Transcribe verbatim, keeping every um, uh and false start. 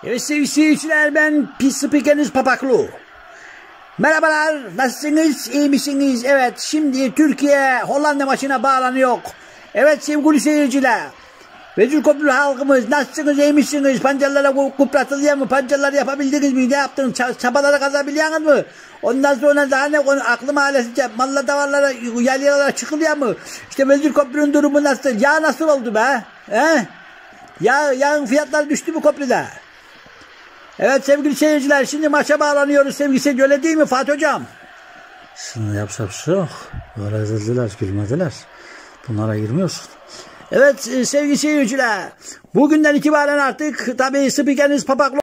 Evet sevgili seyirciler, ben pis spikeriniz Papaklu. Merhabalar, nasılsınız, iyi misiniz? Evet, şimdi Türkiye Hollanda maçına bağlanıyor. Evet sevgili seyirciler, Vezirköprü halkımız, nasılsınız, iyi misiniz? Pancarlara kupratılıyor mu? Pancarları yapabildiniz mi? Ne yaptınız? Çabalara kazabiliyorsunuz mu? Ondan sonra daha ne konu? Aklı mahallesi malla davarlara, yaylalara çıkılıyor mu? İşte Vezirköprü'nün durumu nasıl? Yağ nasıl oldu be? He? Yağ, yağın fiyatları düştü mü köprüde? Evet sevgili seyirciler, şimdi maça bağlanıyoruz sevgili seyirciler, öyle değil mi Fatih Hocam? Şimdi yapacak bir şey yok. Böyle ezildiler, gülmediler. Bunlara girmiyorsun. Evet sevgili seyirciler, bugünden itibaren artık tabii spikeriniz Papaklu